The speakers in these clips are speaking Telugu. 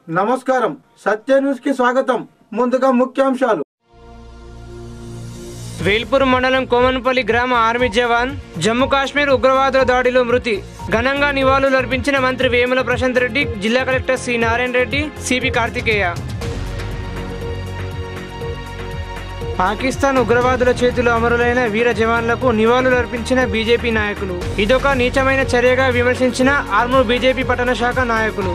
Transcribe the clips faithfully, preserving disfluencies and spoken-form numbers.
నమస్కారం సత్య న్యూస్ కి స్వాగతం ముందుగా ముఖ్యాంశాలు వేల్పూర్ మండలం కోమన్పల్లి గ్రామ ఆర్మీ జవాన్ జమ్మూ కాశ్మీర్ ఉగ్రవాదుల దాడిలో మృతి ఘనంగా నివాళులు అర్పించిన మంత్రి వేముల ప్రశాంత్ రెడ్డి జిల్లా collector C Narayana Reddy CP Karthikeya Pakistan ఉగ్రవాదుల చేతిలో అమరులైన వీర జవాన్లకు నివాళులు అర్పించిన బీజేపీ నాయకులు ఇదొక నీచమైన చర్యగా విమర్శించిన ఆర్మూర్ బీజేపీ పట్టణ శాఖ నాయకులు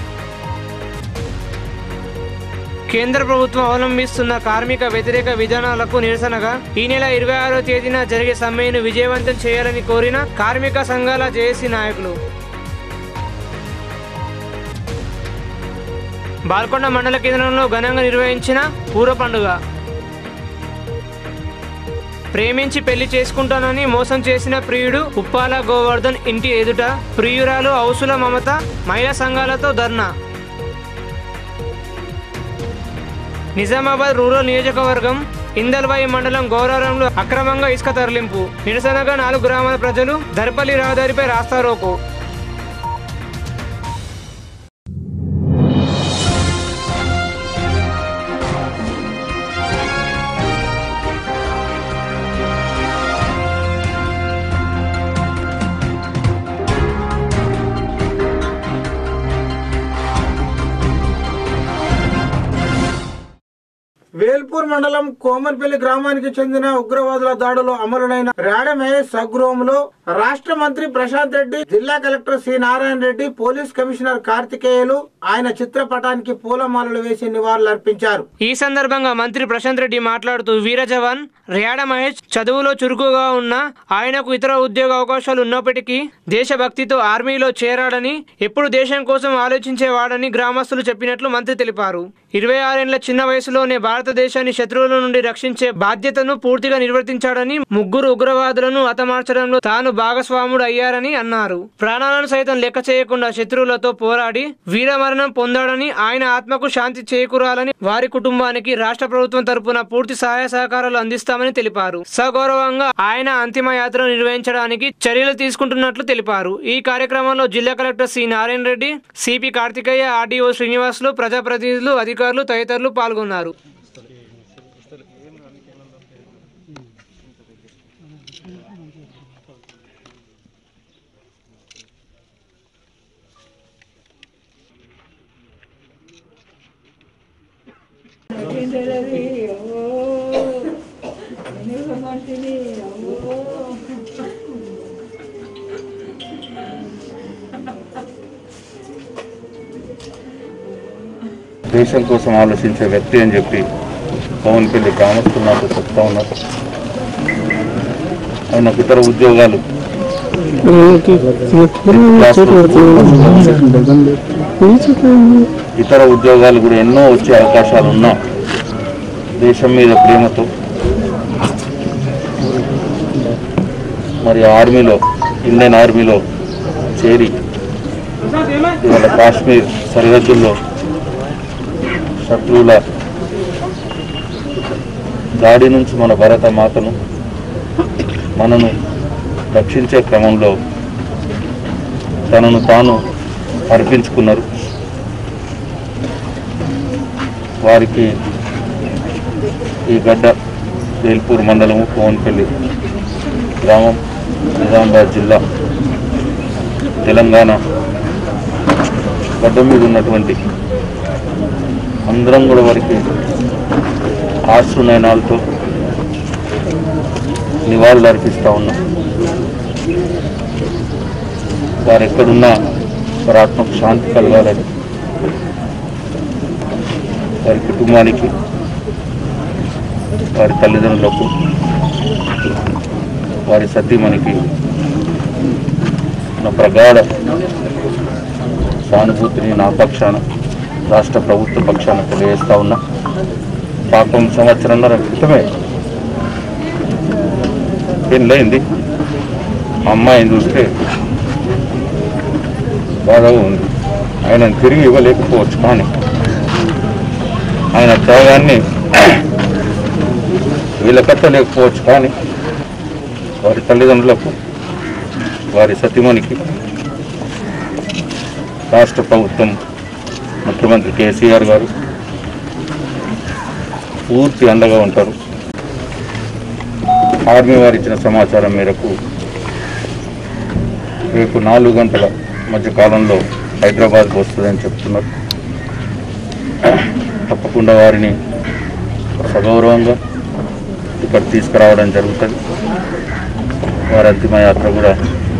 కేంద్ర ప్రభుత్వం అవలంబిస్తున్న కార్మిక వ్యతిరేక విధానాలకు నిరసనగా ఈ నెల ఇరవై ఆరో తేదీన జరిగే సమ్మెను విజయవంతం చేయాలని కోరిన కార్మిక సంఘాల జేఏసీ నాయకులు బాల్కొండ మండల కేంద్రంలో ఘనంగా నిర్వహించిన పూర పండుగ ప్రేమించి పెళ్లి చేసుకుంటానని మోసం చేసిన ప్రియుడు ఉప్పాల గోవర్ధన్ ఇంటి ఎదుట ప్రియురాలు ఔసుల మమత మహిళా సంఘాలతో ధర్నా నిజామాబాద్ రూరల్ నియోజకవర్గం ఇందల్వాయి మండలం గౌరారంలో అక్రమంగా ఇసుక తరలింపు నిరసనగా నాలుగు గ్రామాల ప్రజలు దర్పల్లి రహదారిపై రాస్తారోకో వేల్పూర్ మండలం కోమన్పల్లి గ్రామానికి చెందిన ఉగ్రవాదుల దాడిలో అమరులైన రాడమే స్వగృహంలో రాష్ట్ర మంత్రి ప్రశాంత్ రెడ్డి జిల్లా collector C Narayana Reddy police commissioner కార్తికేయులు ఆయన చిత్రపటానికి పూలమాలలు వేసి నివాళులు అర్పించారు. ఈ సందర్భంగా మంత్రి ప్రశాంత్ రెడ్డి మాట్లాడుతూ వీర జవాన్ ర్యాడ మహేష్ చదువులో చురుకుగా ఉన్న ఆయనకు ఇతర ఉద్యోగ అవకాశాలు ఉన్నప్పటికీ దేశభక్తితో ఆర్మీలో చేరాడని ఎప్పుడు దేశం కోసం ఆలోచించేవాడని గ్రామస్తులు చెప్పినట్లు మంత్రి తెలిపారు. ఇరవై ఆరేళ్ల చిన్న వయసులోనే భారతదేశాన్ని శత్రువుల నుండి రక్షించే బాధ్యతను పూర్తిగా నిర్వర్తించాడని ముగ్గురు ఉగ్రవాదులను హతమార్చడంలో తాను భాగస్వాముడు అయ్యారని అన్నారు. ప్రాణాలను సైతం లెక్క చేయకుండా శత్రువులతో పోరాడి వీరమరణం పొందాడని ఆయన ఆత్మకు శాంతి చేకూరాలని వారి కుటుంబానికి రాష్ట్ర ప్రభుత్వం తరపున పూర్తి సహాయ సహకారాలు అందిస్తామని తెలిపారు. సగౌరవంగా ఆయన అంతిమ యాత్ర నిర్వహించడానికి చర్యలు తీసుకుంటున్నట్లు తెలిపారు. ఈ కార్యక్రమంలో జిల్లా collector C Narayana Reddy, CP Karthikeya, RDO Srinivasulu, ప్రజాప్రతినిధులు, అధికారులు తదితరులు పాల్గొన్నారు. దేశం కోసం ఆలోచించే వ్యక్తి అని చెప్పి కోమన్పల్లి గ్రామస్తులు నాకు చెప్తా ఉన్నారు. ఆయనకు ఇతర ఉద్యోగాలు ఇతర ఉద్యోగాలు కూడా ఎన్నో వచ్చే అవకాశాలు ఉన్నా దేశం మీద ప్రేమతో మరి ఆర్మీలో ఇండియన్ ఆర్మీలో చేరి ఇవాళ కాశ్మీర్ సరిహద్దుల్లో శత్రువుల దాడి నుంచి మన భారత మాతను మనను రక్షించే క్రమంలో తనను తాను అర్పించుకున్నారు. వారికి ఈ గడ్డ వేల్పూర్ మండలము కోమన్పల్లి గ్రామం నిజామాబాద్ జిల్లా తెలంగాణ గడ్డ మీద ఉన్నటువంటి అందరం కూడా వారికి ఆశ్రునయనాలతో నివాళులు అర్పిస్తూ ఉన్నాం. వారు ఎక్కడున్నా వారి ఆత్మకు శాంతి కలగాలని వారి కుటుంబానికి, వారి తల్లిదండ్రులకు, వారి సతీమణికి నా ప్రగాఢ సానుభూతిని నా పక్షాన రాష్ట్ర ప్రభుత్వ పక్షాన తెలియజేస్తా ఉన్నా. పాపం సంవత్సరంన్నర క్రితమే పెళ్ళయింది. అమ్మాయిని చూస్తే బాగా ఉంది. ఆయన తిరిగి ఇవ్వలేకపోవచ్చు, కానీ ఆయన త్యాగాన్ని వీళ్ళకట్టలేకపోవచ్చు, కానీ వారి తల్లిదండ్రులకు, వారి సతీమణికి రాష్ట్ర ప్రభుత్వం ముఖ్యమంత్రి కేసీఆర్ గారు పూర్తి అండగా ఉంటారు. ఆర్మీ వారు ఇచ్చిన సమాచారం మేరకు రేపు నాలుగు గంటల మధ్య కాలంలో హైదరాబాద్కు వస్తుందని చెప్తున్నారు. తప్పకుండా వారిని సగౌరవంగా ఇక్కడ తీసుకురావడం జరుగుతుంది. వారి అంతిమ యాత్ర కూడా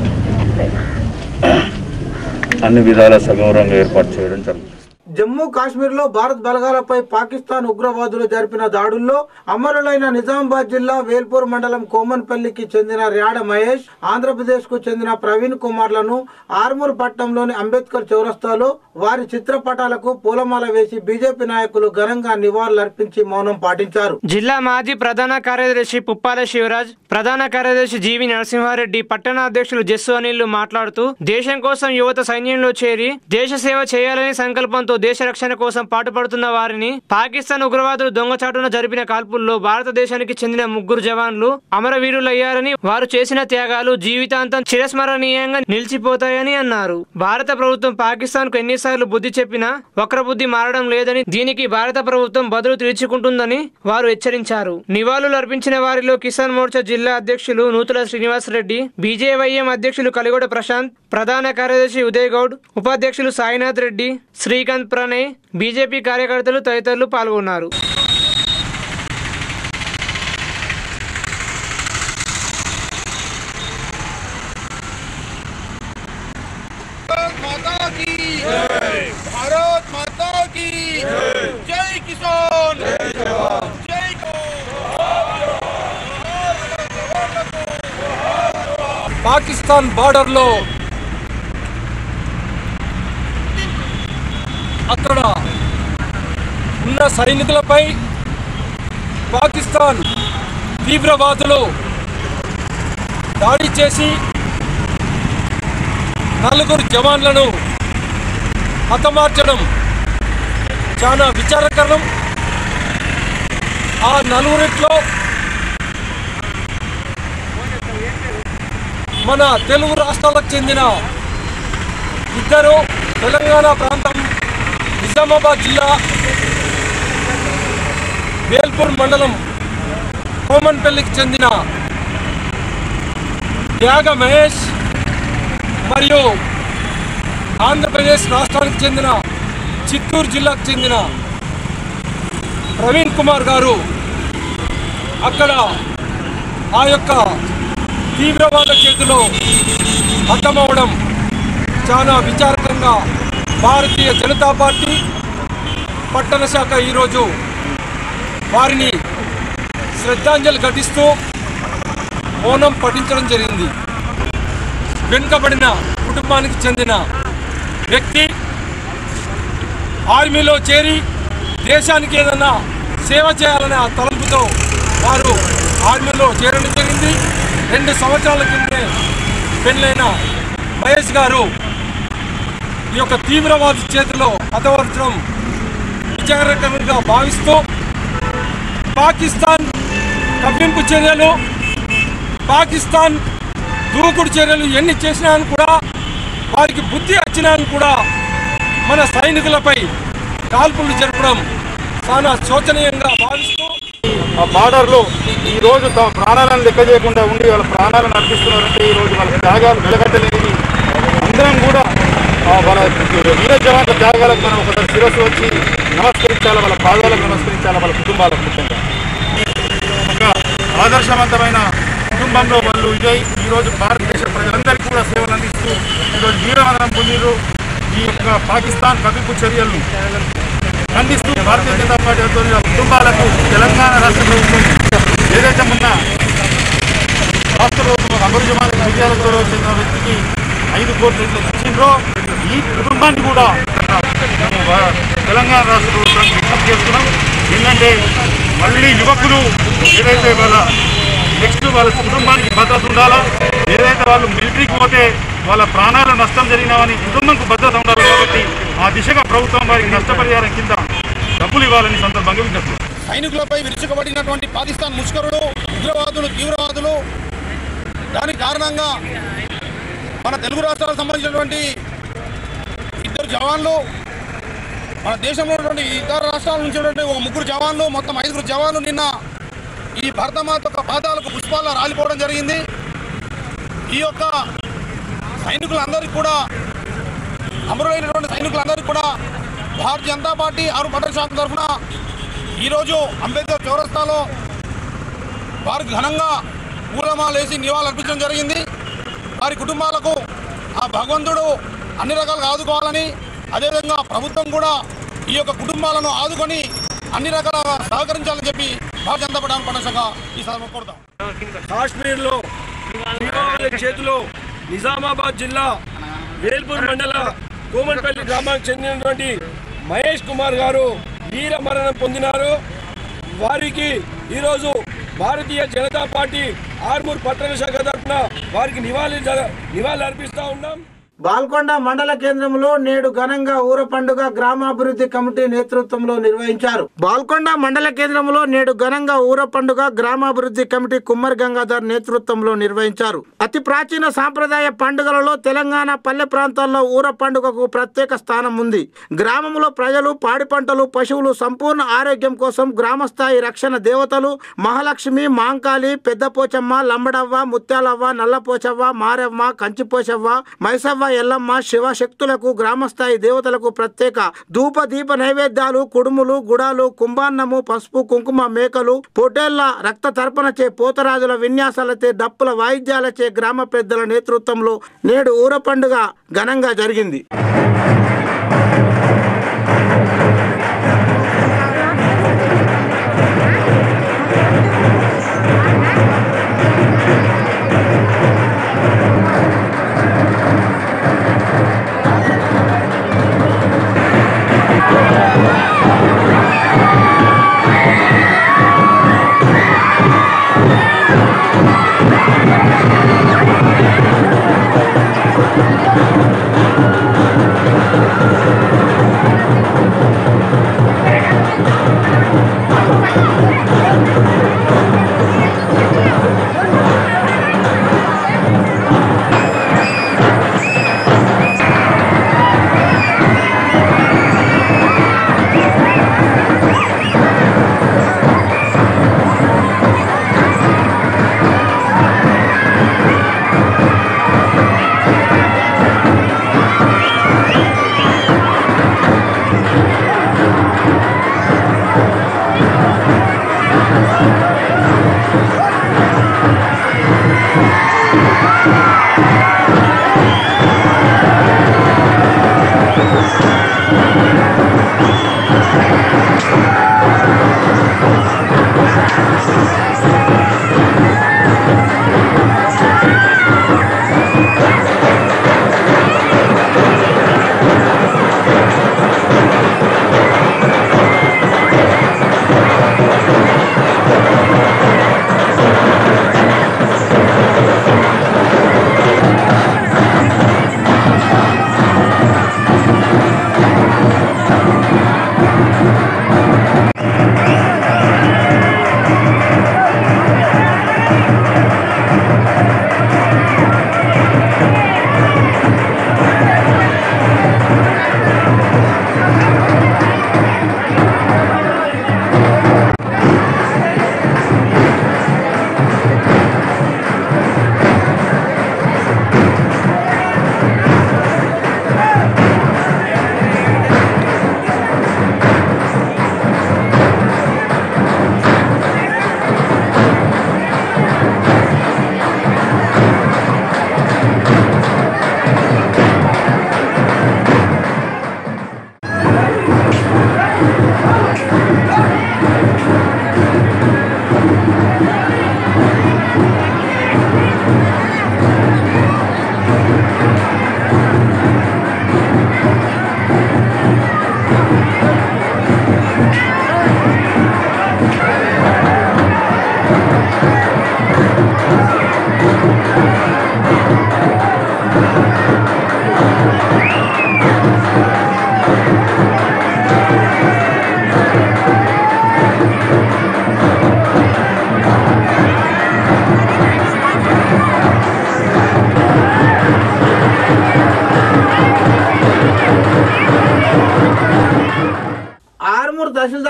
అన్ని విధాల సగౌరవంగా ఏర్పాటు చేయడం జరుగుతుంది. జమ్మూ కాశ్మీర్ లో భారత్ బలగాలపై పాకిస్తాన్ ఉగ్రవాదులు జరిపిన దాడుల్లో అమరులైన నిజామాబాద్ జిల్లా వేల్పూర్ మండలం కోమన్పల్లికి చెందిన ర్యాడ మహేష్, ఆంధ్రప్రదేశ్ కు చెందిన ప్రవీణ్ కుమార్లను ఆర్మూర్ పట్టణంలోని అంబేద్కర్ చౌరస్తాలో వారి చిత్రపటాలకు పూలమాల వేసి బీజేపీ నాయకులు ఘనంగా నివాళులర్పించి మౌనం పాటించారు. జిల్లా మాజీ ప్రధాన కార్యదర్శి పుప్పాల శివరాజ్, ప్రధాన కార్యదర్శి జీవి నరసింహారెడ్డి, పట్టణ అధ్యక్షులు జస్సు అనిల్ మాట్లాడుతూ దేశం కోసం యువత సైన్యంలో చేరి దేశ సేవ చేయాలని సంకల్పంతో దేశ రక్షణ కోసం పాటుపడుతున్న వారిని పాకిస్తాన్ ఉగ్రవాదులు దొంగచాటున జరిపిన కాల్పుల్లో భారతదేశానికి చెందిన ముగ్గురు జవాన్లు అమరవీరులయ్యారని, వారు చేసిన త్యాగాలు జీవితాంతం చిరస్మరణీయంగా నిలిచిపోతాయని అన్నారు. భారత ప్రభుత్వం పాకిస్తాన్ కు ఎన్నిసార్లు బుద్ధి చెప్పినా వక్రబుద్ధి మారడం లేదని, దీనికి భారత ప్రభుత్వం బదులు తీర్చుకుంటుందని వారు హెచ్చరించారు. నివాళులు అర్పించిన వారిలో కిసాన్ మోర్చా జిల్లా అధ్యక్షులు నూతుల శ్రీనివాస్ రెడ్డి, బీజేవైఎం అధ్యక్షులు కలిగొడ ప్రశాంత్, ప్రధాన కార్యదర్శి ఉదయ్ గౌడ్, ఉపాధ్యక్షులు సాయినాథ్ రెడ్డి, శ్రీకాంత్ ప్రణయ్, బీజేపీ కార్యకర్తలు తదితరులు పాల్గొన్నారు. పాకిస్తాన్ బార్డర్ లో అక్కడ ఉన్న సైనికులపై పాకిస్తాన్ తీవ్రవాదులు దాడి చేసి నలుగురు జవాన్లను హతమార్చడం చాలా విచారకరం. ఆ నలుగురిట్లో మన తెలుగు రాష్ట్రాలకు చెందిన ఇద్దరు, తెలంగాణ ప్రాంతం నిజామాబాద్ జిల్లా వేల్పూర్ మండలం కోమన్పల్లికి చెందిన త్యాగ మహేష్ మరియు ఆంధ్రప్రదేశ్ రాష్ట్రానికి చెందిన చిత్తూరు జిల్లాకు చెందిన ప్రవీణ్ కుమార్ గారు అక్కడ ఆ యొక్క తీవ్రవాద చేతిలో హతమవడం చాలా విచారకంగా భారతీయ జనతా పార్టీ పట్టణ శాఖ ఈరోజు వారిని శ్రద్ధాంజలి ఘటిస్తూ మౌనం పఠించడం జరిగింది. వెనుకబడిన కుటుంబానికి చెందిన వ్యక్తి ఆర్మీలో చేరి దేశానికి ఏదైనా సేవ చేయాలనే ఆ తలంపుతో వారు ఆర్మీలో చేరడం జరిగింది. రెండు సంవత్సరాల కిందే పెళ్ళైన మహేష్ గారు ఈ యొక్క తీవ్రవాది చేతిలో హతవర్చడం విచారకరంగా భావిస్తూ పాకిస్తాన్ కవ్వింపు చర్యలు, పాకిస్తాన్ దూకుడు చర్యలు ఎన్ని చేసినా కూడా వారికి బుద్ధి వచ్చినా కూడా మన సైనికులపై కాల్పులు జరపడం చాలా శోచనీయంగా భావిస్తూ ఆ బార్డర్లో ఈరోజు తమ ప్రాణాలను లెక్క చేయకుండా ఉండి వాళ్ళ ప్రాణాలను అర్పిస్తున్నారంటే ఈరోజు వాళ్ళ త్యాగాలు వెలగట్టలేని అందరం కూడా వాళ్ళ వీర జవాన్ల త్యాగాలకు మనం ఒకసారి శిరస్సు వచ్చి నమస్కరించాలి, వాళ్ళ పాదాలకు నమస్కరించాలి, వాళ్ళ కుటుంబాలకు ముఖ్యంగా. ఒక ఆదర్శవంతమైన కుటుంబంలో వాళ్ళు విజయ్ ఈరోజు భారతదేశ ప్రజలందరికీ కూడా సేవలు అందిస్తూ ఈరోజు వీరవందనం పొందిరు. ఈ యొక్క పాకిస్తాన్ కవింపు చర్యలను ఖండిస్తూ భారతీయ జనతా పార్టీ కుటుంబాలకు తెలంగాణ రాష్ట్ర ప్రభుత్వం ఏదైతే మొన్న రాష్ట్ర ప్రభుత్వం అమరు జవాన్ విజయాలతో చెందిన వ్యక్తికి ఐదు కోట్ల ఇచ్చిండ్రో ఈ కుటుంబాన్ని కూడా తెలంగాణ రాష్ట్ర ప్రభుత్వానికి విజ్ఞప్తి చేస్తున్నాం. ఏంటంటే మళ్ళీ యువకులు ఏదైతే వాళ్ళ నెక్స్ట్ వాళ్ళ కుటుంబానికి భద్రత ఉండాలా, ఏదైతే వాళ్ళు మిలిటరీకి పోతే వాళ్ళ ప్రాణాల నష్టం జరిగినామని కుటుంబంకు భద్రత ఉండాలి. కాబట్టి ఆ దిశగా ప్రభుత్వం వారికి నష్టపరిహారం కింద డబ్బులు ఇవ్వాలని సందర్భంగా విజ్ఞప్తి. సైనికులపై విరుచుకుపడినటువంటి పాకిస్తాన్ ముష్కరులు, ఉగ్రవాదులు, తీవ్రవాదులు దానికి కారణంగా మన తెలుగు రాష్ట్రాలకు సంబంధించినటువంటి ఇద్దరు జవాన్లు మన దేశంలో ఉన్నటువంటి ఇతర రాష్ట్రాల నుంచి ఉన్నటువంటి ఒక ముగ్గురు జవాన్లు మొత్తం ఐదుగురు జవాన్లు నిన్న ఈ భరతమాత యొక్క పాదాలకు పుష్పాల్లో రాలిపోవడం జరిగింది. ఈ యొక్క సైనికులందరికీ కూడా అమరులైనటువంటి సైనికులందరికీ కూడా భారతీయ జనతా పార్టీ ఆరు పట్టణ శాఖ తరఫున ఈరోజు అంబేద్కర్ చౌరస్తాలో వారికి ఘనంగా పూలమాలేసి నివాళులర్పించడం జరిగింది. వారి కుటుంబాలకు ఆ భగవంతుడు అన్ని రకాలుగా ఆదుకోవాలని, అదేవిధంగా ప్రభుత్వం కూడా ఈ యొక్క కుటుంబాలను ఆదుకొని అన్ని రకాలుగా సహకరించాలని చెప్పి భారతీయ జనతా పార్టీ పట్టణ శాఖ ఈ సందర్భంగా కోరుతాం. కాశ్మీర్లో చేతిలో నిజామాబాద్ జిల్లా వేల్పూర్ మండల కోమన్పల్లి గ్రామానికి చెందినటువంటి మహేష్ కుమార్ గారు వీర మరణం పొందినారు. వారికి ఈరోజు భారతీయ జనతా పార్టీ ఆర్మూర్ పట్టణ శాఖ తరఫున వారికి నివాళి నివాళులు అర్పిస్తూ ఉన్నాం. బాల్కొండ మండల కేంద్రంలో నేడు ఘనంగా ఊర పండుగ గ్రామాభివృద్ధి కమిటీ నేతృత్వంలో నిర్వహించారు. బాల్కొండ మండల కేంద్రంలో నేడు ఘనంగా ఊర పండుగ గ్రామాభివృద్ధి కమిటీ కుమ్మరి గంగాధర్ నేతృత్వంలో నిర్వహించారు. అతి ప్రాచీన సాంప్రదాయ పండుగలలో తెలంగాణ పల్లె ప్రాంతాల్లో ఊర పండుగకు ప్రత్యేక స్థానం ఉంది. గ్రామంలో ప్రజలు పాడి పంటలు, పశువులు సంపూర్ణ ఆరోగ్యం కోసం గ్రామస్థాయి రక్షణ దేవతలు మహాలక్ష్మి, మాంకాళి, పెద్దపోచమ్మ, లంబడవ్వ, ముత్యాలవ్వ, నల్లపోచవ్వ, మారవ్వ, కంచిపోచవ్వ, మైసవ్వ, ఎల్లమ్మ, శివశక్తులకు గ్రామస్థాయి దేవతలకు ప్రత్యేక ధూప దీప నైవేద్యాలు, కుడుములు, గుడాలు, కుంభాన్నము, పసుపు, కుంకుమ, మేకలు, పొటేళ్ల రక్త తర్పణచే, పోతరాజుల విన్యాసాలచే, డప్పుల వాయిద్యాలచే గ్రామ పెద్దల నేతృత్వంలో నేడు ఊర పండుగ ఘనంగా జరిగింది.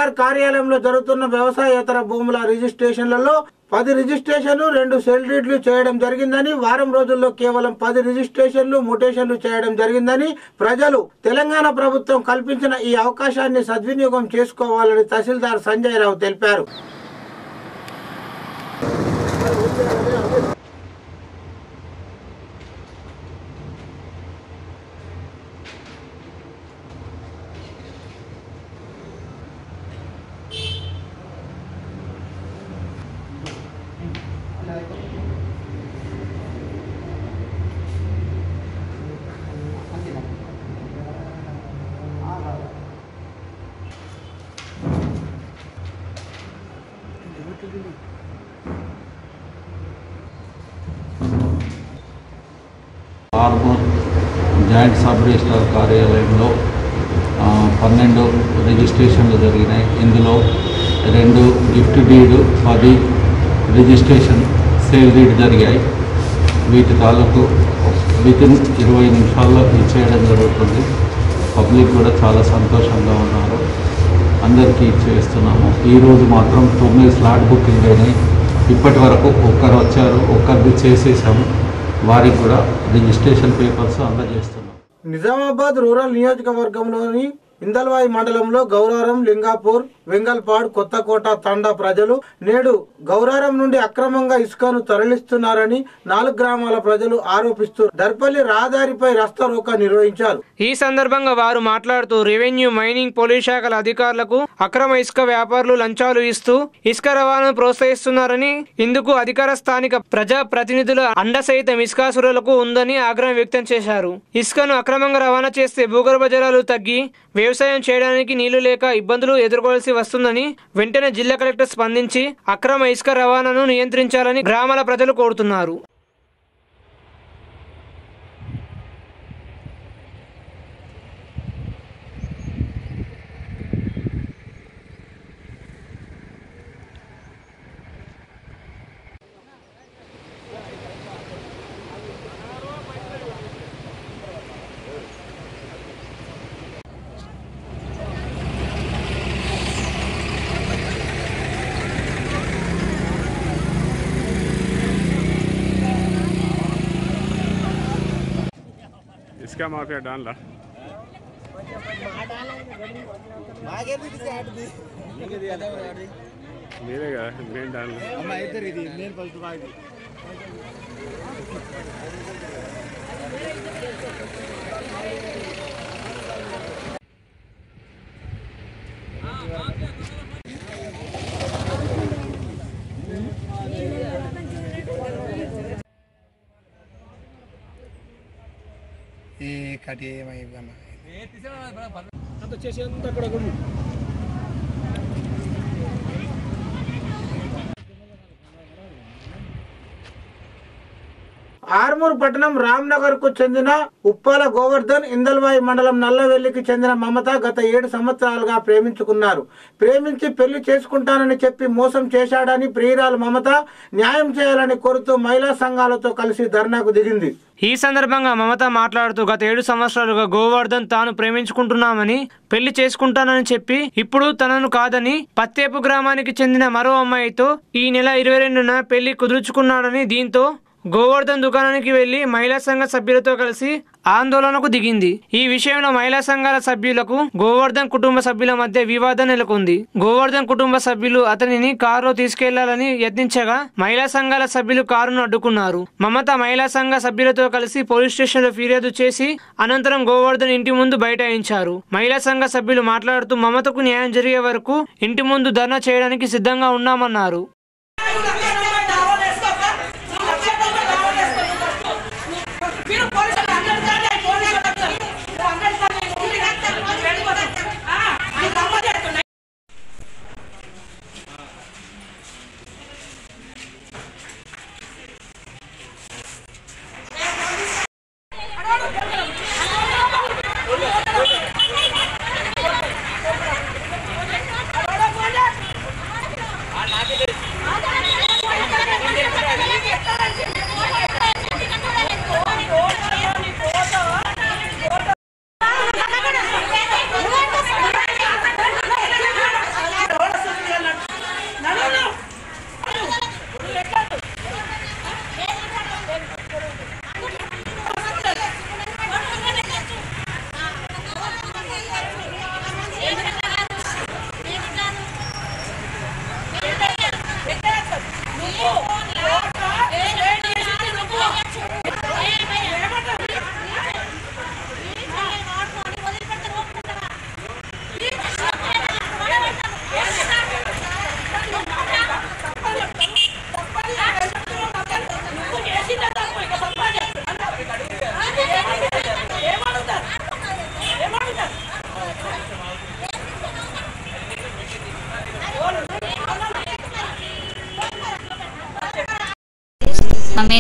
తహసీల్దార్ కార్యాలయంలో జరుగుతున్న వ్యవసాయేతర భూముల రిజిస్ట్రేషన్లలో పది రిజిస్ట్రేషన్లు రెండు సెల్ డీడ్లు చేయడం జరిగిందని, వారం రోజుల్లో కేవలం పది రిజిస్ట్రేషన్లు మ్యూటేషన్లు చేయడం జరిగిందని, ప్రజలు తెలంగాణ ప్రభుత్వం కల్పించిన ఈ అవకాశాన్ని సద్వినియోగం చేసుకోవాలని తహసీల్దార్ సంజయ్ రావు తెలిపారు. ఆర్మూర్ జాయింట్ సబ్ రిజిస్ట్రార్ కార్యాలయంలో పన్నెండు రిజిస్ట్రేషన్లు జరిగినాయి. ఇందులో రెండు గిఫ్ట్ డీడ్, పది రిజిస్ట్రేషన్ సేల్ డీడ్ జరిగాయి. వీటి తాలూకు వితిన్ ఇరవై నిమిషాల్లో ఇచ్చేయడం జరుగుతుంది. పబ్లిక్ కూడా చాలా సంతోషంగా ఉన్నారు. అందరికీ ఇచ్చేస్తున్నాము. ఈరోజు మాత్రం తొమ్మిది స్లాట్ బుకింగ్ అయినాయి. ఇప్పటి వరకు ఒక్కరు వచ్చారు, ఒక్కరిది చేసేసాము. వారికి కూడా రిజిస్ట్రేషన్ పేపర్స్ అందజేస్తున్నాం. నిజామాబాద్ రూరల్ నియోజకవర్గంలోని ఇందల్వాయి మండలంలో గౌరారం, లింగాపూర్, వెంగల్పాడ్, కొత్తకోట తండా ప్రజలు నేడు గౌరారం నుండి అక్రమంగా ఇసుకను తరలిస్తున్నారని నాలుగు గ్రామాల ప్రజలు ఆరోపిస్తూ దర్పల్లి రహదారిపై రస్తా రోకా నిర్వహించారు. ఈ సందర్భంగా వారు మాట్లాడుతూ రెవెన్యూ, మైనింగ్, పోలీస్ శాఖల అధికారులకు అక్రమ ఇసుక వ్యాపారులు లంచాలు ఇస్తూ ఇసుక రవాణాను ప్రోత్సహిస్తున్నారని, ఇందుకు అధికార స్థానిక ప్రజా ప్రతినిధుల అండ సైతం ఇసుకాసురులకు ఉందని ఆగ్రహం వ్యక్తం చేశారు. ఇసుకను అక్రమంగా రవాణా చేస్తే భూగర్భ జలాలు తగ్గి వ్యవసాయం చేయడానికి నీళ్లు లేక ఇబ్బందులు ఎదుర్కోవాల్సి వస్తుందని వెంటనే జిల్లా కలెక్టర్ స్పందించి అక్రమ ఇసుక రవాణాను నియంత్రించాలని గ్రామాల ప్రజలు కోరుతున్నారు. इसका माफिया डाल ला मेरेगा मेन डाल ఈ కటి ఏమైనా ఆర్మూర్ పట్టణం రామ్నగర్ కు చెందిన ఉప్పాల గోవర్ధన్, ఇందల్వాయి మండలం నల్లవెల్లికి చెందిన మమత గత ఏడు సంవత్సరాలుగా ప్రేమించుకున్నారు. ప్రేమించి పెళ్లి చేసుకుంటానని చెప్పి మోసం చేశాడని ప్రియురాలు మమత న్యాయం చేయాలని కోరుతూ మహిళా సంఘాలతో కలిసి ధర్నాకు దిగింది. ఈ సందర్భంగా మమత మాట్లాడుతూ గత ఏడు సంవత్సరాలుగా గోవర్ధన్ తాను ప్రేమించుకుంటున్నామని, పెళ్లి చేసుకుంటానని చెప్పి ఇప్పుడు తనను కాదని పత్తేపు గ్రామానికి చెందిన మరో అమ్మాయితో ఈ నెల ఇరవై రెండున పెళ్లి కుదుర్చుకున్నాడని, దీంతో గోవర్ధన్ దుకాణానికి వెళ్లి మహిళా సంఘ సభ్యులతో కలిసి ఆందోళనకు దిగింది. ఈ విషయంలో మహిళా సంఘాల సభ్యులకు గోవర్ధన్ కుటుంబ సభ్యుల మధ్య వివాదం నెలకొంది. గోవర్ధన్ కుటుంబ సభ్యులు అతనిని కారులో తీసుకెళ్లాలని యత్నించగా మహిళా సంఘాల సభ్యులు కారును అడ్డుకున్నారు. మమత మహిళా సంఘ సభ్యులతో కలిసి పోలీస్ స్టేషన్ లో ఫిర్యాదు చేసి అనంతరం గోవర్ధన్ ఇంటి ముందు బైఠాయించారు. మహిళా సంఘ సభ్యులు మాట్లాడుతూ మమతకు న్యాయం జరిగే వరకు ఇంటి ముందు ధర్నా చేయడానికి సిద్ధంగా ఉన్నామన్నారు. आ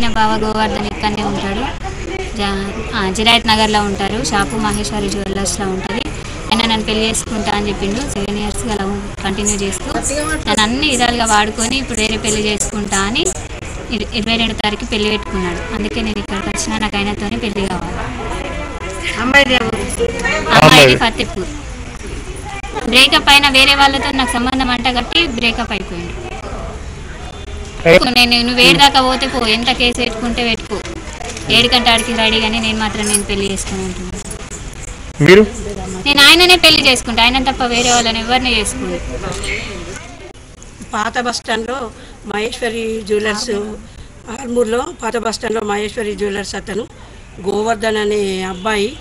బావ గోవర్ధన్ ఇక్కడనే ఉంటాడు. జిరాయత్ నగర్లో ఉంటారు. షాపు మహేశ్వరి జ్యువెలర్స్లో ఉంటుంది. ఆయన నన్ను పెళ్లి చేసుకుంటా అని చెప్పిండు. సెవెన్ ఇయర్స్గా లవ్ కంటిన్యూ చేస్తూ నన్ను అన్ని విధాలుగా వాడుకొని ఇప్పుడు వేరే పెళ్లి చేసుకుంటా అని ఇరవై రెండు తారీఖు పెళ్లి పెట్టుకున్నాడు. అందుకే నేను ఇక్కడికి వచ్చినా నాకు ఆయనతోనే పెళ్లి కావాలి. అమ్మాయిది ఫతేపూర్. బ్రేకప్ అయినా వేరే వాళ్ళతో నాకు సంబంధం అంట కట్టి బ్రేకప్ అయిపోయింది. నేను నువ్వు ఏడు దాకా పోతే పో, ఎంత కేసు పెట్టుకుంటే పెట్టుకో, ఏడు కంటే ఆడికి రెడీ కానీ నేను మాత్రం నేను పెళ్లి చేసుకుని అంటున్నాను. మీరు నేను ఆయననే పెళ్లి చేసుకుంటా, ఆయన తప్ప వేరే వాళ్ళని ఎవరిని చేసుకుంటా. పాత బస్టాండ్లో మహేశ్వరి జ్యువెలర్స్, ఆర్మూర్లో పాత బస్టాండ్లో మహేశ్వరి జ్యువెలర్స్ అతను గోవర్ధన్ అనే అబ్బాయి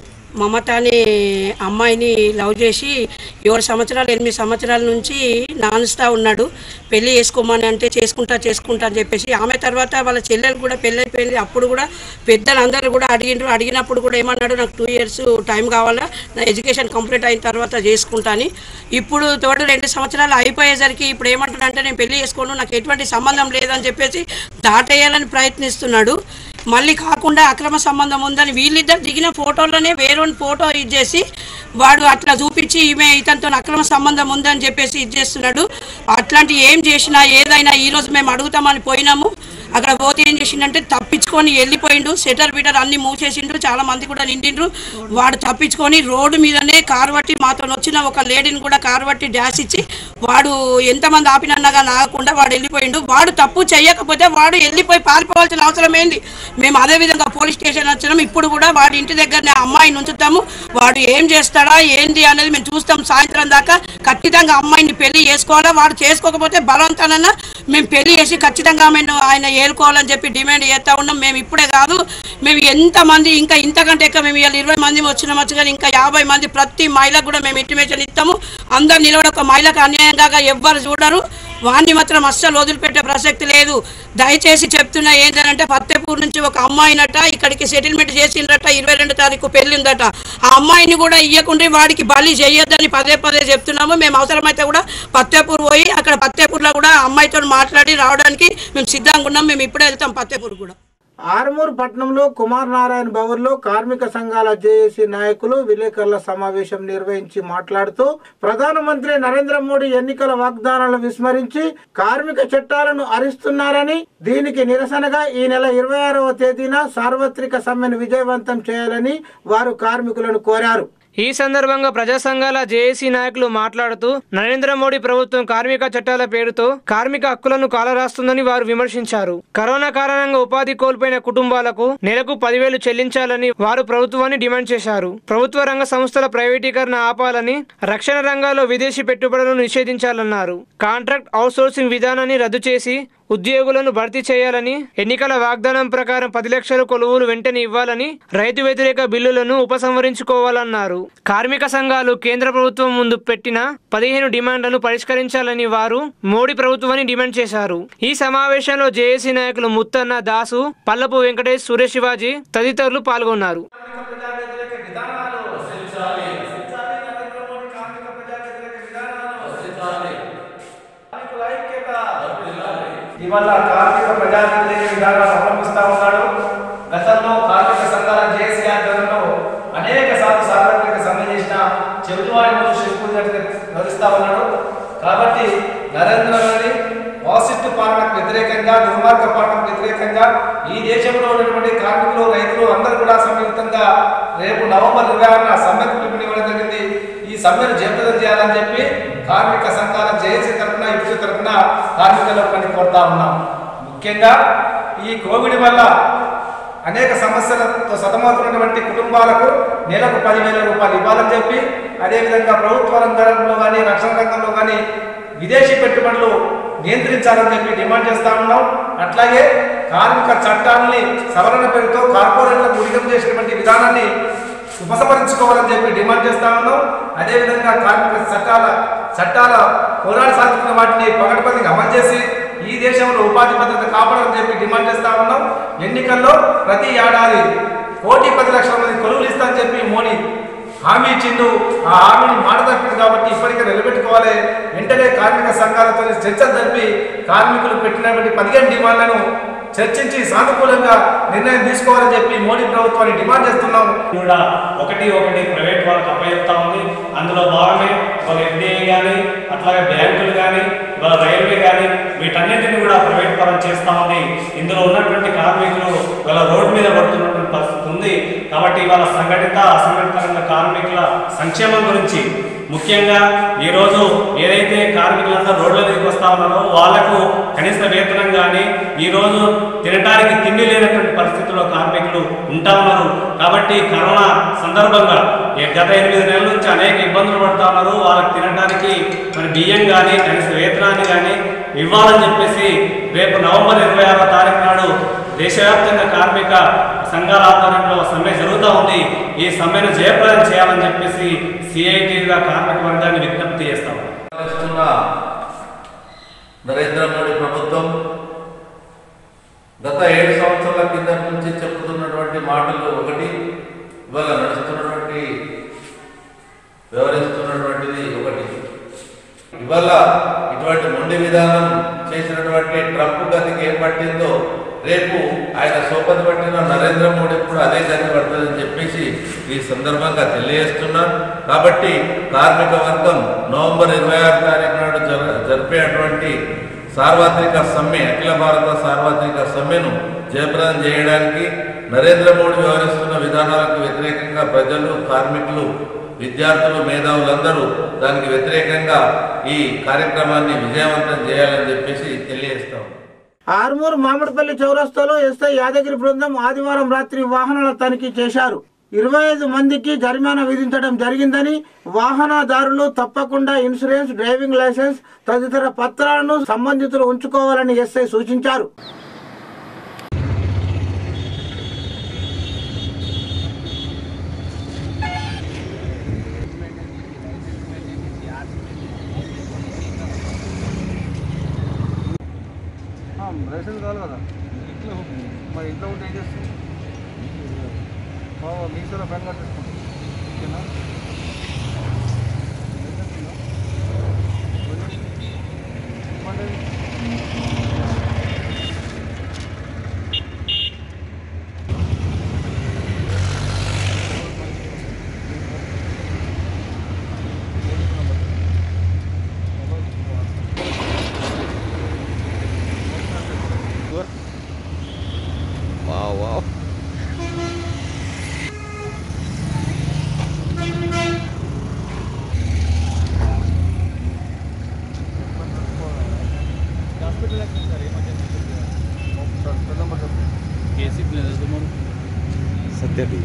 మమత అనే అమ్మాయిని లవ్ చేసి ఏడు సంవత్సరాలు ఎనిమిది సంవత్సరాల నుంచి నానుస్తూ ఉన్నాడు. పెళ్ళి చేసుకోమని అంటే చేసుకుంటా చేసుకుంటా అని చెప్పేసి ఆమె తర్వాత వాళ్ళ చెల్లెలు కూడా పెళ్ళి అయిపోయింది. అప్పుడు కూడా పెద్దలు అందరూ కూడా అడిగినారు. అడిగినప్పుడు కూడా ఏమన్నాడు, నాకు టూ ఇయర్స్ టైం కావాలా, నా ఎడ్యుకేషన్ కంప్లీట్ అయిన తర్వాత చేసుకుంటా అని. ఇప్పుడు తోడు రెండు సంవత్సరాలు అయిపోయేసరికి ఇప్పుడు ఏమంటాడంటే నేను పెళ్లి చేసుకోను, నాకు ఎటువంటి సంబంధం లేదని చెప్పేసి దాటేయాలని ప్రయత్నిస్తున్నాడు. మళ్ళీ కాకుండా అక్రమ సంబంధం ఉందని వీళ్ళిద్దరు దిగిన ఫోటోలోనే వేరే ఫోటో ఇచ్చేసి వాడు అట్లా చూపించి ఈమె ఇతనితో అక్రమ సంబంధం ఉందని చెప్పేసి ఇచ్చేస్తున్నాడు. అట్లాంటి ఏం చేసినా ఏదైనా ఈరోజు మేము అడుగుతామని పోయినాము. అక్కడ పోతే ఏం చేసిండంటే తప్పించుకొని వెళ్ళిపోయిండు. సెటర్ బీటర్ అన్ని మూసేసిండు. చాలా మంది కూడా నిండిండ్రు. వాడు తప్పించుకొని రోడ్డు మీదనే కారు పట్టి మాతో వచ్చిన ఒక లేడీని కూడా కారు పట్టి డాష్ ఇచ్చి వాడు ఎంతమంది ఆపినన్నగా నాగకుండా వాడు వెళ్ళిపోయిండు. వాడు తప్పు చేయకపోతే వాడు వెళ్ళిపోయి పారిపోవాల్సిన అవసరం ఏంది? మేము అదేవిధంగా పోలీస్ స్టేషన్ వచ్చినాం. ఇప్పుడు కూడా వాడి ఇంటి దగ్గరనే అమ్మాయిని ఉంచుతాము. వాడు ఏం చేస్తాడా ఏంది అనేది మేము చూస్తాం. సాయంత్రం దాకా ఖచ్చితంగా అమ్మాయిని పెళ్లి చేసుకోవాలా, వాడు చేసుకోకపోతే బలవంతానన్నా మేము పెళ్లి చేసి ఖచ్చితంగా మేము ఆయన ఏలుకోవాలని చెప్పి డిమాండ్ చేస్తూ ఉన్నాం. మేము ఇప్పుడే కాదు, మేము ఎంతమంది ఇంకా ఇంతకంటే ఎక్కువ మేము ఇవాళ ఇరవై మంది వచ్చినామచ్చు కానీ ఇంకా యాభై మంది ప్రతి మహిళకు కూడా మేము ఇంటిమేషన్ ఇస్తాము. అందరు నిలబడి ఒక మహిళకు అన్యాయంగా ఎవ్వరు చూడరు. వాడిని మాత్రం అస్సలు వదిలిపెట్టే ప్రసక్తి లేదు. దయచేసి చెప్తున్నా ఏంటంటే ఫతేపూర్ నుంచి ఒక అమ్మాయినట ఇక్కడికి సెటిల్మెంట్ చేసిందట. ఇరవై రెండు తారీఖు పెళ్ళిందట. ఆ అమ్మాయిని కూడా ఇవ్వకుండా వాడికి బలి చేయొద్దని పదే పదే చెప్తున్నాము. మేము అవసరమైతే కూడా ఫతేపూర్ పోయి అక్కడ ఫతేపూర్లో కూడా అమ్మాయితో మాట్లాడి రావడానికి మేము సిద్ధంగా ఉన్నాం. మేము ఇప్పుడే వెళ్తాం ఫతేపూర్ కూడా. ఆర్మూర్ పట్టణంలో కుమార్ నారాయణ భవన్లో కార్మిక సంఘాల జేఏసీ నాయకులు విలేకరుల సమావేశం నిర్వహించి మాట్లాడుతూ ప్రధానమంత్రి నరేంద్ర మోడీ ఎన్నికల వాగ్దానాలను విస్మరించి కార్మిక చట్టాలను హరిస్తున్నారని, దీనికి నిరసనగా ఈ నెల ఇరవై ఆరవ తేదీన సార్వత్రిక సమ్మెను విజయవంతం చేయాలని వారు కార్మికులను కోరారు. ఈ సందర్భంగా ప్రజా సంఘాల జేఏసీ నాయకులు మాట్లాడుతూ నరేంద్ర మోడీ ప్రభుత్వం కార్మిక చట్టాల పేరుతో కార్మిక హక్కులను కాలరాస్తుందని వారు విమర్శించారు. కరోనా కారణంగా ఉపాధి కోల్పోయిన కుటుంబాలకు నెలకు పదివేలు చెల్లించాలని వారు ప్రభుత్వాన్ని డిమాండ్ చేశారు. ప్రభుత్వ రంగ సంస్థల ప్రైవేటీకరణ ఆపాలని, రక్షణ రంగాల్లో విదేశీ పెట్టుబడులను నిషేధించాలన్నారు. కాంట్రాక్ట్ అవుట్సోర్సింగ్ విధానాన్ని రద్దు చేసి ఉద్యోగులను భర్తీ చేయాలని, ఎన్నికల వాగ్దానం ప్రకారం పది లక్షల కొలువులు వెంటనే ఇవ్వాలని, రైతు వ్యతిరేక బిల్లులను ఉపసంహరించుకోవాలన్నారు. కార్మిక సంఘాలు కేంద్ర ప్రభుత్వం ముందు పెట్టిన పదిహేను డిమాండ్లను పరిష్కరించాలని వారు మోడీ ప్రభుత్వాన్ని డిమాండ్ చేశారు. ఈ సమావేశంలో జేఏసీ నాయకులు ముత్తన్న, దాసు, పల్లపు వెంకటేష్, సురేష్ శివాజీ తదితరులు పాల్గొన్నారు. ఇవాళ కార్మిక ప్రజా వ్యతిరేక విధానాలు అవలంబిస్తూ ఉన్నాడు. గతంలో కార్మిక సంఘాల జేఏసీ ఆధ్వర్యంలో అనేక సార్లు సార్వత్రిక సమ్మె చేసిన చెబుతువాడి ముందు శిల్పున్నట్టుగా నడుస్తూ ఉన్నాడు. కాబట్టి నరేంద్ర మోడీ వాసిస్టు పాలనకు వ్యతిరేకంగా, దుర్మార్గ పాలనకు వ్యతిరేకంగా ఈ దేశంలో ఉన్నటువంటి కార్మికులు, రైతులు అందరూ కూడా సంయుక్తంగా రేపు నవంబర్ ఇరవై ఆరున సమ్మెకు పిలుపునివ్వడం జరిగింది. ఈ సమ్మెను జయప్రదం చేయాలని చెప్పి కార్మిక సంఘాల జేఏసీ తరఫున, ఇటు తరఫున కార్మికుల పని కోరుతా ఉన్నాం. ముఖ్యంగా ఈ కోవిడ్ వల్ల అనేక సమస్యలతో సతమవుతున్నటువంటి కుటుంబాలకు నెలకు పదివేల రూపాయలు ఇవ్వాలని చెప్పి, అదేవిధంగా ప్రభుత్వ రంగంలో కానీ, రక్షణ రంగంలో కానీ విదేశీ పెట్టుబడులు నియంత్రించాలని చెప్పి డిమాండ్ చేస్తా ఉన్నాం. అట్లాగే కార్మిక చట్టాలని సవరణ పేరుతో కార్పొరేట్లకు ఉడిగం చేసినటువంటి విధానాన్ని ఉపసంహరించుకోవాలని చెప్పి డిమాండ్ చేస్తా ఉన్నాం. అదేవిధంగా కార్మిక చట్టాల చట్టాల పోరాట సాధించిన వాటిని పగడపతిగా అమలు చేసి ఈ దేశంలో ఉపాధి భద్రత కాపాడాలని చెప్పి డిమాండ్ చేస్తా ఉన్నాం. ఎన్నికల్లో ప్రతి ఏడాది కోటి పది లక్షల మంది కొలువులు ఇస్తామని చెప్పి మోడీ హామీ ఇచ్చిండు. ఆ హామీని మాట తప్పింది కాబట్టి ఇప్పటికే నిలబెట్టుకోవాలి. వెంటనే కార్మిక సంఘాలతో చర్చలు జరిపి కార్మికులు పెట్టినటువంటి పదిహేను డిమాండ్లను చర్చించి సానుకూలంగా నిర్ణయం తీసుకోవాలని చెప్పి మోడీ ప్రభుత్వాన్ని డిమాండ్ చేస్తున్నాము. కూడా ఒకటి ఒకటి ప్రైవేట్ వాళ్ళకి అప్పచెప్తా ఉంది. అందులో భాగమే ఇవాళ ఎఫ్డీఐ కానీ అట్లాగే బ్యాంకులు కానీ ఇవాళ రైల్వే కానీ వీటన్నింటినీ కూడా ప్రైవేట్ పరం చేస్తూ ఉంది. ఇందులో ఉన్నటువంటి కార్మికులు ఇవాళ రోడ్డు మీద పడుతున్నటువంటి పరిస్థితి ఉంది. కాబట్టి ఇవాళ సంఘటిత అసంఘటిత రంగ కార్మికుల సంక్షేమం గురించి ముఖ్యంగా ఈరోజు ఏదైతే కార్మికులంతా రోడ్ల మీదకి వస్తా ఉన్నారో వాళ్లకు కనీస వేతనం కానీ ఈరోజు తినడానికి తిండి లేనటువంటి పరిస్థితుల్లో కార్మికులు ఉంటా ఉన్నారు. కాబట్టి కరోనా సందర్భంగా గత ఎనిమిది నెలల నుంచి అనేక ఇబ్బందులు పడుతూ ఉన్నారు. వాళ్ళకి తినడానికి మరి బియ్యం కానీ కనీస వేతనాన్ని కానీ ఇవ్వాలని చెప్పేసి రేపు నవంబర్ ఇరవై ఆరో తారీఖు నాడు దేశవ్యాప్తంగా కార్మిక సంఘాల ఆధ్వర్యంలో సమ్మె జరుగుతూ ఉంది. ఈ సమ్మెను జయప్రదం చేయాలని చెప్పేసి సిఐటిగా కార్మిక వర్గాన్ని విజ్ఞప్తి చేస్తాం. నరేంద్ర మోడీ ప్రభుత్వం గత ఏడు సంవత్సరాల కింద నుంచి చెబుతున్నటువంటి మాటలు ఒకటి, ఇవాళ నడుస్తున్నటువంటి వ్యవహరిస్తున్నటువంటిది ఒకటి. ఇవాళ ఇటువంటి మొండి విధానం చేసినటువంటి ట్రంప్ గతికి ఏం పట్టిందో రేపు ఆయన సోపతి పట్టిన నరేంద్ర మోడీ కూడా అదే గతి పడుతుందని చెప్పేసి ఈ సందర్భంగా తెలియజేస్తున్నాను. కాబట్టి కార్మిక వర్గం నవంబర్ ఇరవై ఆరు తారీఖు నాడు జర జరిపేటువంటి సార్వత్రిక సమ్మె, అఖిల భారత సార్వత్రిక సమ్మెను జయప్రదం చేయడానికి నరేంద్ర మోడీ వ్యవహరిస్తున్న విధానాలకు వ్యతిరేకంగా ప్రజలు, కార్మికులు, విద్యార్థులు, మేధావులందరూ దానికి వ్యతిరేకంగా ఈ కార్యక్రమాన్ని విజయవంతం చేయాలని చెప్పేసి తెలియజేస్తాం. ఆర్మూర్ మామిడిపల్లి చౌరస్తాలో ఎస్ఐ యాదగిరి బృందం ఆదివారం రాత్రి వాహనాల తనిఖీ చేశారు. ఇరవై ఐదు మందికి జరిమానా విధించడం జరిగిందని, వాహనదారులు తప్పకుండా ఇన్సూరెన్స్, డ్రైవింగ్ లైసెన్స్ తదితర పత్రాలను సంబంధితులు ఉంచుకోవాలని ఎస్ఐ సూచించారు. రేషన్ కావాలి కదా, ఇంట్లో మరి ఇంట్లో ఉంటే ఏం చేస్తుంది? మీషోలో పెన్ కార్డ్ తీసుకుంటాం. ఓకేనా? Wow, wow. सत्य भी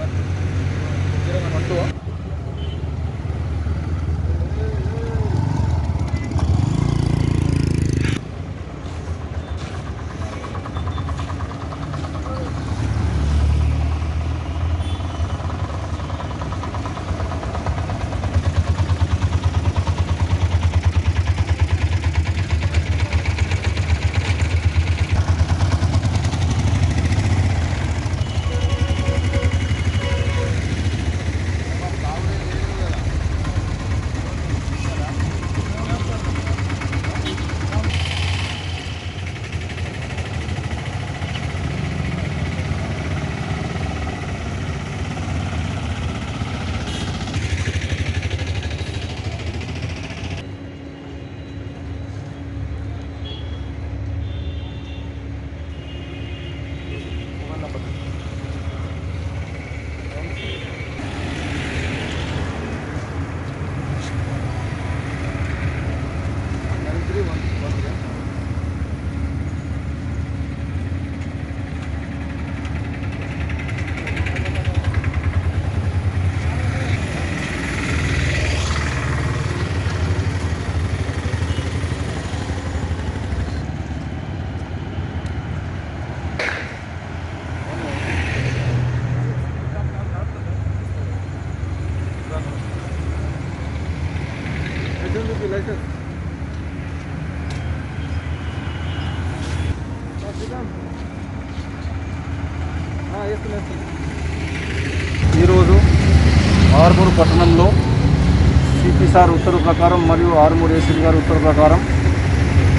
ఈరోజు ఆర్మూరు పట్టణంలో సిపి సార్ ఉత్తర్వు ప్రకారం మరియు ఆర్మూరు ఏసీ గారి ఉత్తర్వు ప్రకారం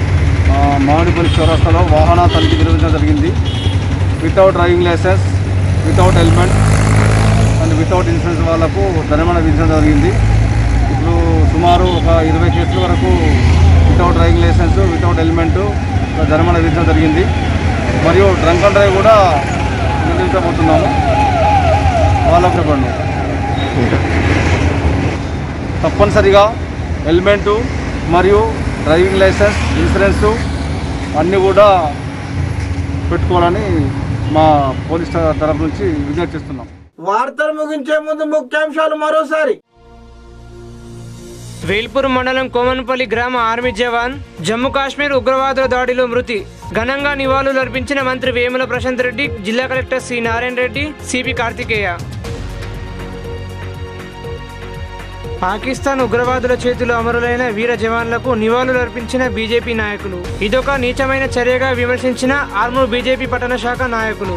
మామిడిపల్లి చౌరస్తాలో వాహన తనిఖీ నిర్వహించడం జరిగింది. Without driving licence, without helmet and without insurance వాళ్లకు జరిమానా విధించడం జరిగింది. ఇప్పుడు సుమారు ఒక ఇరవై కేసుల వరకు without driving licence, without helmet జరిమానా విధించడం జరిగింది. మరియు డ్రంక్ అండ్ డ్రైవ్ కూడా నిర్వహించబోతున్నాము. వాళ్ళకు పన్ను తప్పనిసరిగా హెల్మెట్ మరియు డ్రైవింగ్ లైసెన్స్, ఇన్సూరెన్సు అన్నీ కూడా పెట్టుకోవాలని మా పోలీస్ తరఫు నుంచి విజ్ఞప్తి చేస్తున్నాం. వార్తలు ముగించే ముందు ముఖ్యాంశాలు మరోసారి. వేల్పూర్ మండలం కోమన్పల్లి గ్రామ ఆర్మీ జవాన్ జమ్మూ కాశ్మీర్ ఉగ్రవాదుల దాడిలో మృతి. ఘనంగా నివాళులు అర్పించిన మంత్రి వేముల ప్రశాంత్ రెడ్డి, జిల్లా collector C Narayana Reddy, CP Karthikeya. Pakistan ఉగ్రవాదుల చేతిలో అమరులైన వీర జవాన్లకు నివాళులు అర్పించిన బీజేపీ నాయకులు. ఇదొక నీచమైన చర్యగా విమర్శించిన ఆర్మూర్ బీజేపీ పట్టణ శాఖ నాయకులు.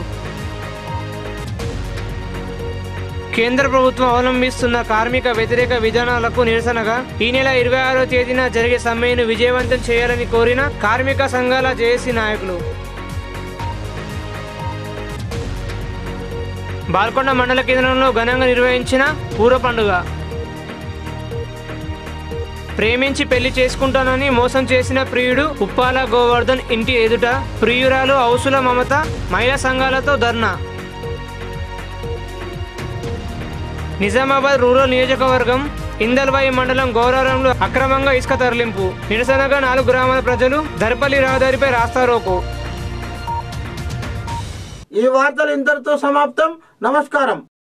కేంద్ర ప్రభుత్వం అవలంబిస్తున్న కార్మిక వ్యతిరేక విధానాలకు నిరసనగా ఈ నెల ఇరవై ఆరో తేదీన జరిగే సమ్మెను విజయవంతం చేయాలని కోరిన కార్మిక సంఘాల జేఏసీ నాయకులు. బాల్కొండ మండల కేంద్రంలో ఘనంగా నిర్వహించిన పూర పండుగ. ప్రేమించి పెళ్లి చేసుకుంటానని మోసం చేసిన ప్రియుడు ఉప్పాల గోవర్ధన్ ఇంటి ఎదుట ప్రియురాలు ఔసుల మమత మహిళా సంఘాలతో ధర్నా. నిజామాబాద్ రూరల్ నియోజకవర్గం ఇందల్వాయి మండలం గౌరారంలో అక్రమంగా ఇసుక తరలింపు. నిరసనగా నాలుగు గ్రామాల ప్రజలు దర్పల్లి రహదారిపై రాస్తారోకో. ఈ వార్తలు ఇంతటితో సమాప్తం. నమస్కారం.